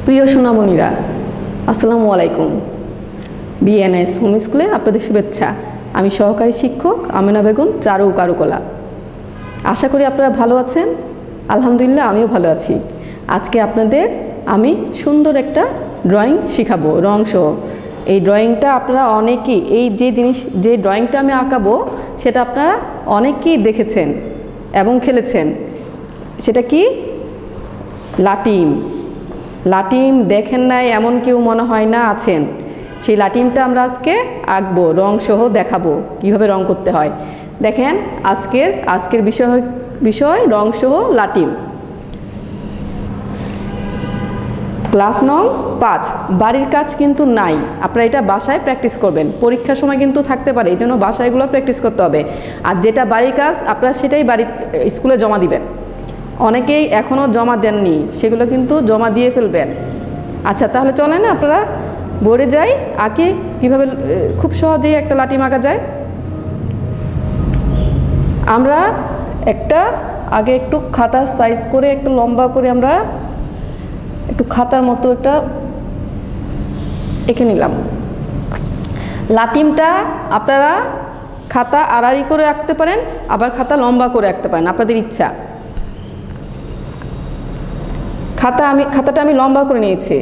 প্রিয় সোনামণিরা, আসসালামু আলাইকুম। বিএনএস হোম স্কুলে আপনাদের শুভেচ্ছা। আমি সহকারী শিক্ষক আমেনা বেগম, চারু ও কারুকলা। আশা করি আপনারা ভালো আছেন। আলহামদুলিল্লাহ, আমিও ভালো আছি। আজকে আপনাদের আমি সুন্দর একটা ড্রয়িং শেখাবো, রং সহ। এই ড্রয়িংটা আপনারা অনেকেই, এই যে ড্রয়িংটা আমি আঁকাবো সেটা আপনারা অনেকেই দেখেছেন এবং খেলেছেন। সেটা কি? লাটিম। লাটিম দেখেন নাই এমন কেউ মনে হয় না আছেন। সেই লাটিমটা আমরা আজকে আঁকবো, রং সহ দেখাবো কিভাবে রং করতে হয়। দেখেন, আজকের বিষয় রং সহ লাটিম। ক্লাস নং 5, বাড়ির কাজ কিন্তু নাই। আপনারা এটা বাসায় প্র্যাকটিস করবেন, পরীক্ষার সময় কিন্তু থাকতে পারে, এই জন্য বাসায় এগুলো প্র্যাকটিস করতে হবে। আর যেটা বাড়ির কাজ আপনারা সেটাই স্কুলে জমা দিবেন। অনেকেই এখনও জমা দেননি, সেগুলো কিন্তু জমা দিয়ে ফেলবেন। আচ্ছা, তাহলে চলেন আপনারা বোর্ডে যাই, আঁকি কীভাবে খুব সহজেই একটা লাটিম আঁকা যায়। আমরা আগে একটু খাতার সাইজ করে একটু লম্বা করে আমরা একটু খাতার মতো একটা এঁকে নিলাম। লাটিমটা আপনারা খাতা আড়াআড়ি করে আঁকতে পারেন, আবার খাতা লম্বা করে আঁকতে পারেন, আপনাদের ইচ্ছা। খাতাটা আমি লম্বা করে নিয়েছি।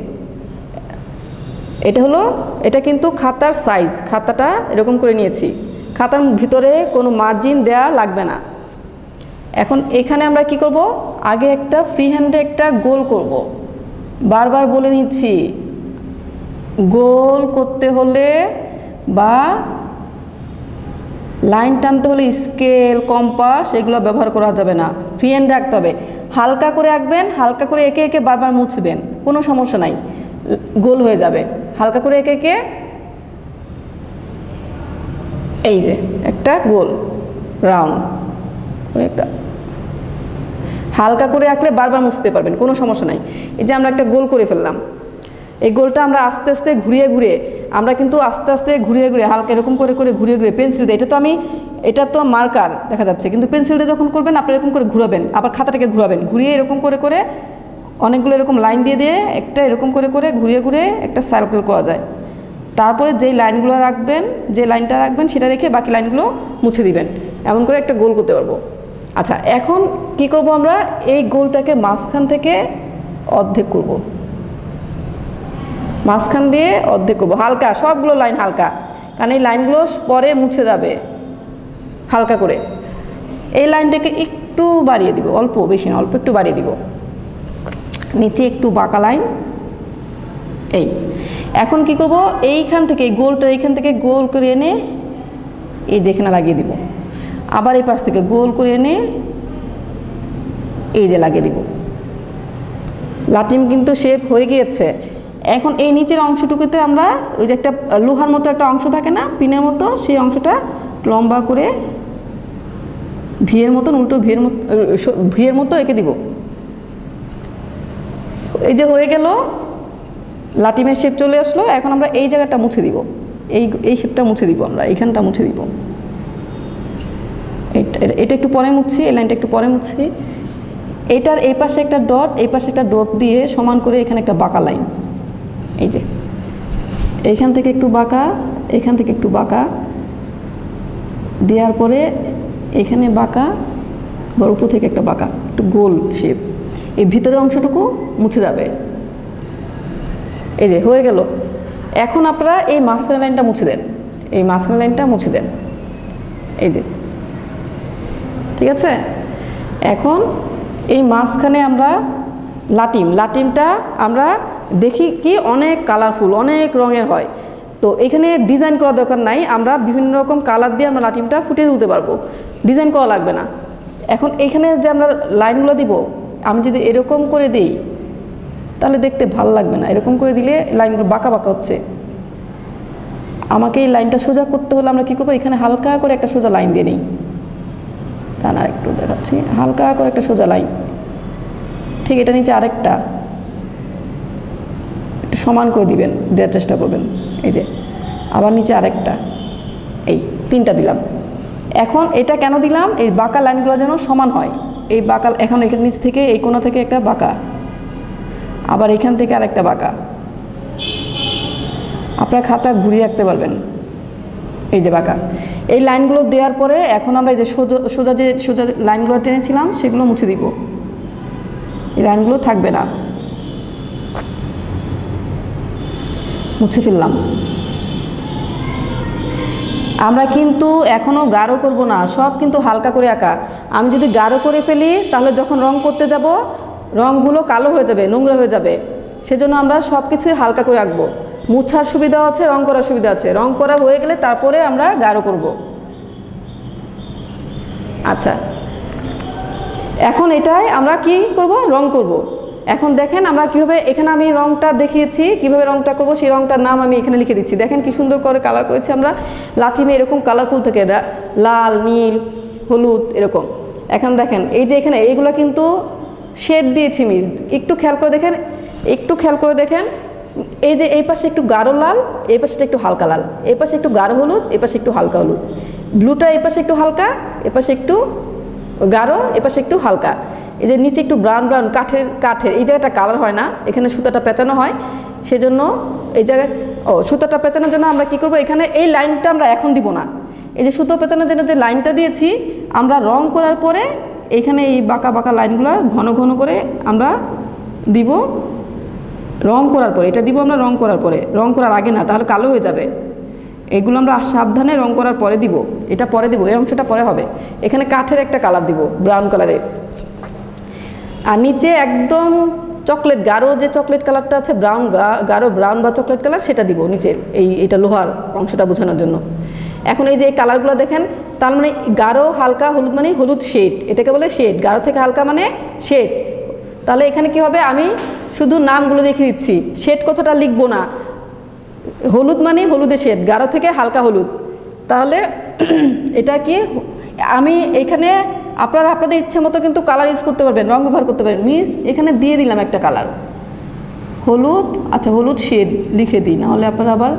এটা কিন্তু খাতার সাইজ, খাতাটা এরকম করে নিয়েছি। খাতার ভিতরে কোনো মার্জিন দেয়া লাগবে না। এখন এখানে আমরা কি করব, আগে একটা ফ্রি হ্যান্ডে একটা গোল করব। বারবার বলে নিচ্ছি, গোল করতে হলে বা লাইন টানতে হলে স্কেল, কম্পাস এগুলো ব্যবহার করা যাবে না। ফ্রি হ্যান্ডে আঁকতে হবে। হালকা করে আঁকবেন, হালকা করে এঁকে এঁকে বারবার মুছবেন, কোনো সমস্যা নাই, গোল হয়ে যাবে। হালকা করে এঁকে এঁকে এই যে একটা গোল রাউন্ড করে একটা হালকা করে আঁকলে বারবার মুছতে পারবেন, কোনো সমস্যা নাই। এই যে আমরা একটা গোল করে ফেললাম। এই গোলটা আমরা আস্তে আস্তে ঘুরিয়ে ঘুরিয়ে হালকা এরকম করে করে ঘুরিয়ে ঘুরিয়ে পেন্সিল দিয়ে, এটা তো মার্কার দেখা যাচ্ছে, কিন্তু পেন্সিল দিয়ে যখন করবেন আপনারা এরকম করে ঘুরাবেন, আবার খাতাটাকে ঘুরাবেন, ঘুরিয়ে এরকম করে করে অনেকগুলো এরকম লাইন দিয়ে দিয়ে একটা এরকম করে করে ঘুরিয়ে ঘুরিয়ে একটা সার্কেল করা যায়। তারপরে যে লাইনটা রাখবেন সেটা রেখে বাকি লাইনগুলো মুছে দিবেন। এমন করে একটা গোল করতে পারবো। আচ্ছা, এখন কি করব, আমরা এই গোলটাকে মাঝখান থেকে অর্ধেক করব, মাঝখান দিয়ে অর্ধেক করব হালকা, সবগুলো লাইন হালকা, কারণ এই লাইনগুলো পরে মুছে যাবে। হালকা করে এই লাইনটাকে একটু বাড়িয়ে দিব, অল্প, বেশি না, অল্প একটু বাড়িয়ে দিব। নিচে একটু বাঁকা লাইন। এখন কি করব, এইখান থেকে এইখান থেকে গোল করে এনে এই যেখানে লাগিয়ে দিব। আবার এই পাশ থেকে গোল করে এনে এই যে লাগিয়ে দিব। লাটিম কিন্তু শেপ হয়ে গিয়েছে। এখন এই নিচের অংশটুকুতে আমরা ওই যে একটা লোহার মতো একটা অংশ থাকে না, পিনের মতো, সেই অংশটা লম্বা করে ভিয়ের মতন, উল্টো ভিয়ের মতো এঁকে দিব। এই যে হয়ে গেল, লাটিমের শেপ চলে আসলো। এখন আমরা এই জায়গাটা মুছে দিব, এই শেপটা মুছে দিব, আমরা এইখানটা মুছে দিব। এটা একটু পরে মুছছি, এই লাইনটা একটু পরে মুছছি। এটার এই পাশে একটা ডট, এই পাশে একটা ডট দিয়ে সমান করে এখানে একটা বাঁকা লাইন। এই যে এইখান থেকে একটু বাঁকা, এখান থেকে একটু বাঁকা দেওয়ার পরে এখানে বাঁকা, আবার উপর থেকে একটা বাঁকা, একটু গোল শেপ। এই ভিতরের অংশটুকু মুছে যাবে। এই যে হয়ে গেল। এখন আপনারা এই মাঝখানে লাইনটা মুছে দেন, এই মাঝখানে লাইনটা মুছে দেন। এই যে ঠিক আছে। এখন এই মাঝখানে আমরা লাটিমটা আমরা দেখি কি অনেক কালারফুল, অনেক রঙের হয়। তো এখানে ডিজাইন করা দরকার নাই, আমরা বিভিন্ন রকম কালার দিয়ে আমরা লাটিমটা ফুটিয়ে তুলতে পারবো, ডিজাইন করা লাগবে না। এখন এইখানে যে আমরা লাইনগুলো দিব, আমি যদি এরকম করে দিই তাহলে দেখতে ভালো লাগবে না। এরকম করে দিলে লাইনগুলো বাঁকা বাঁকা হচ্ছে। আমাকে এই লাইনটা সোজা করতে হলে আমরা কী করবো, এখানে হালকা করে একটা সোজা লাইন দিয়ে নিই। তা না, একটু দেখাচ্ছি, হালকা করে একটা সোজা লাইন। ঠিক এটা নিচে আরেকটা একটু সমান করে দেওয়ার চেষ্টা করবেন। এই যে আবার নিচে আরেকটা, এই 3টা দিলাম। এখন এটা কেন দিলাম, এই বাঁকা লাইনগুলো যেন সমান হয়। এই বাঁকা, এখন এখানে নিচ থেকে এই কোণা থেকে একটা বাঁকা, আবার এখান থেকে আরেকটা বাঁকা। আপনার খাতা ঘুরিয়ে রাখতে পারবেন। এই যে বাঁকা, এই লাইনগুলো দেওয়ার পরে এখন আমরা এই যে সোজা লাইনগুলো টেনেছিলাম সেগুলো মুছে দিব। এই লাইনগুলো থাকবে না, মুছে ফেললাম। আমরা কিন্তু এখনও গাঢ় করব না, সব কিন্তু হালকা করে আঁকা। আমি যদি গাঢ় করে ফেলি তাহলে যখন রং করতে যাব রঙগুলো কালো হয়ে যাবে, নোংরা হয়ে যাবে। সেজন্য আমরা সব কিছুই হালকা করে আঁকবো। মুছার সুবিধা আছে, রং করার সুবিধা আছে। রং করা হয়ে গেলে তারপরে আমরা গাঢ় করব। আচ্ছা, এখন এটাই আমরা কি করব, রং করব। এখন দেখেন আমরা কিভাবে, এখানে আমি রংটা দেখিয়েছি কিভাবে রংটা করব, সেই রংটার নাম আমি এখানে লিখে দিচ্ছি। দেখেন কি সুন্দর করে কালার করেছি আমরা। লাঠিমে এরকম কালারফুল থেকে লাল, নীল, হলুদ এরকম। এখন দেখেন এই যে এখানে এইগুলো কিন্তু শেড দিয়েছি মিস, একটু খেয়াল করে দেখেন, একটু খেয়াল করে দেখেন। এই যে এই পাশে একটু গাঢ় লাল, এই পাশে একটু হালকা লাল, এই পাশে একটু গাঢ় হলুদ, এই পাশে একটু হালকা হলুদ। ব্লুটা এই পাশে একটু হালকা, এ পাশে একটু গাঢ়, এ পাশে একটু হালকা। এই যে নিচে একটু ব্রাউন ব্রাউন, কাঠের এই জায়গাটা কালার হয় না, এখানে সুতাটা পেঁচানো হয়, সেজন্য এই জায়গায় সুতাটা পেঁচানোর জন্য আমরা কি করব, এখানে এই লাইনটা আমরা এখন দিব না। এই যে সুতো পেঁচানোর জন্য যে লাইনটা দিয়েছি আমরা রং করার পরে এইখানে এই বাঁকা বাঁকা লাইনগুলো ঘন ঘন করে আমরা দিব। রং করার পরে এটা দিব আমরা, রং করার পরে, রং করার আগে না, তাহলে কালো হয়ে যাবে। এগুলো আমরা সাবধানে রং করার পরে দিব, এটা পরে দিব, এই অংশটা পরে হবে। এখানে কাঠের একটা কালার দিব, ব্রাউন কালারের। আর নিচে একদম চকলেট, গাঢ় যে চকলেট কালারটা আছে, গাঢ় ব্রাউন বা চকলেট কালার, সেটা দিব নিচে, এটা লোহার অংশটা বোঝানোর জন্য। এখন এই যে এই কালারগুলো দেখেন, তার মানে গাঢ় হালকা হলুদ মানে হলুদ শেড, এটাকে বলে শেড। গাঢ় থেকে হালকা মানে শেড। তাহলে এখানে কি হবে, আমি শুধু নামগুলো দেখিয়ে দিচ্ছি, শেড কথাটা লিখবো না। হলুদ মানে হলুদের শেড, গাঢ় থেকে হালকা হলুদ। তাহলে এটা কি, আমি এখানে আপনারা আপনাদের ইচ্ছে মতো কিন্তু কালার ইউজ করতে পারবেন, রং ব্যবহার করতে পারবেন। মিস এখানে দিয়ে দিলাম একটা কালার হলুদ, আচ্ছা হলুদ শেড লিখে দিই, নাহলে আপনারা আবার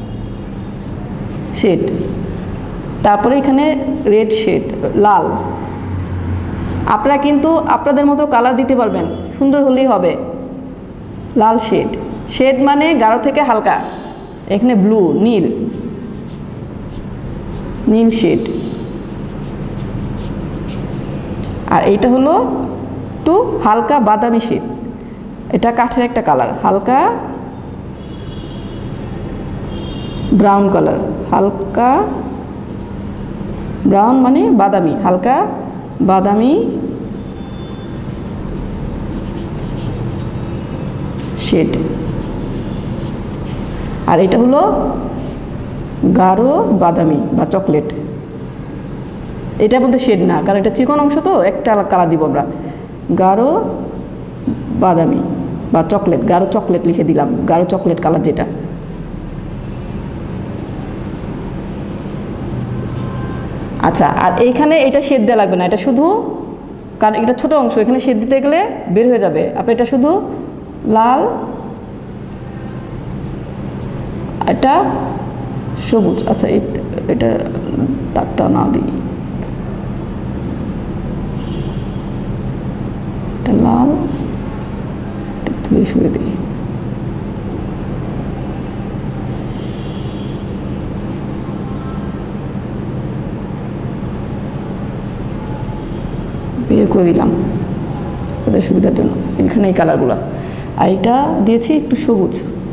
শেড, তারপরে এখানে রেড শেড, লাল। আপনারা কিন্তু আপনাদের মতো কালার দিতে পারবেন, সুন্দর হলেই হবে। লাল শেড, শেড মানে গাঢ় থেকে হালকা। এখানে ব্লু, নীল, নীল শেড। আর এইটা হলো একটু হালকা বাদামি শেড, এটা কাঠের একটা কালার, হালকা ব্রাউন কালার, হালকা ব্রাউন মানে বাদামি, হালকা বাদামি শেড। আর এটা হলো গাঢ় বাদামি বা চকলেট। এটার মধ্যে শেড না, কারণ এটা চিকন অংশ, তো একটা কালার দিব আমরা, গাঢ় বাদামি বা চকলেট, গাঢ় চকলেট লিখে দিলাম, গাঢ় চকলেট কালার যেটা। আচ্ছা, আর এইখানে এটা শেড দেওয়া লাগবে না, এটা শুধু, কারণ এটা ছোট অংশ, এখানে শেড দিতে গেলে বের হয়ে যাবে। আপনি এটা শুধু লাল, এটা সবুজ, আচ্ছা এটা তারটা না দিই, এটা লাল, এটা ধুয়ে শুয়ে দিই। বের করে দিলাম ওদের সুবিধার জন্য, এখানে এই কালারগুলো। আর এটা দিয়েছি একটু সবুজ।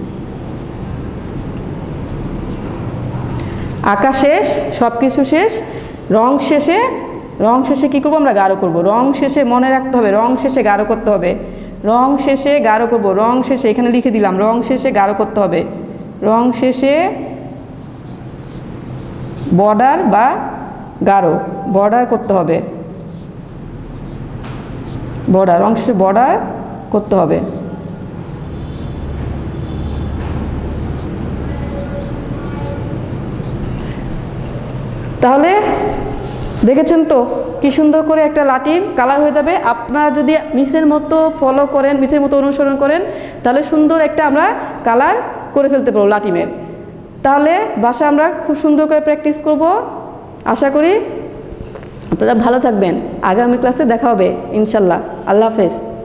আঁকা শেষ, সব কিছু শেষ। রং শেষে কী করবো আমরা, গাঢ় করব। রং শেষে মনে রাখতে হবে, রং শেষে গাঢ় করতে হবে। রং শেষে গাঢ় করব, রং শেষে এখানে লিখে দিলাম, রং শেষে গাঢ় করতে হবে। রং শেষে বর্ডার বা গাঢ়, বর্ডার করতে হবে, বর্ডার, রং শেষে বর্ডার করতে হবে। তাহলে দেখেছেন তো কি সুন্দর করে একটা লাটিম কালার হয়ে যাবে। আপনারা যদি মিসের মতো ফলো করেন, মিসের মতো অনুসরণ করেন, তাহলে সুন্দর একটা আমরা কালার করে ফেলতে পারবো লাটিমের। তাহলে বাসা আমরা খুব সুন্দর করে প্র্যাকটিস করব। আশা করি আপনারা ভালো থাকবেন। আগামী ক্লাসে দেখা হবে ইনশাল্লাহ। আল্লাহ হাফেজ।